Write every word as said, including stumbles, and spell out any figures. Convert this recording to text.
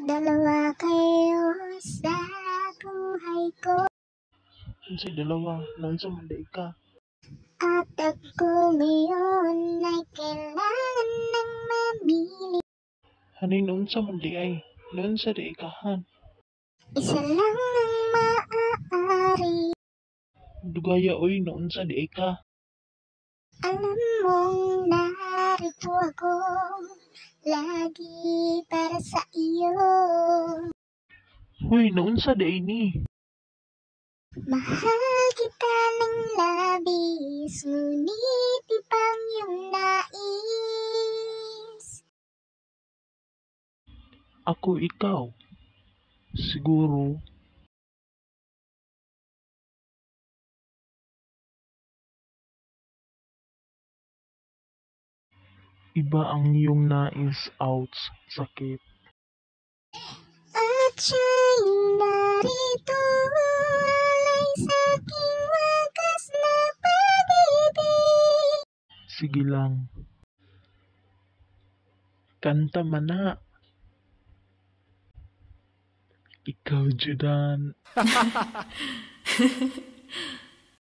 Dalawa kayo sa buhay ko. Unsay dalawa? Naunsa man di ka? At ako ngayon ay kailangan ng mamili. Haning naunsa man di ay? Naunsa di ikahan? Isa lang ang maaari. Dugaya oy, naunsa di ka? Alam mong narito ako lagi para sa iyo. Hoy, naunsa di ay ni? Mahal kita ng labis, ngunit ibang iyong nais. Ako ikaw. Siguro iba ang iyong nais, outs, sakit. At siya'y narito, alay sa aking wagas na pag-ibig. Sige lang. Kanta man na. Ikaw, Judan.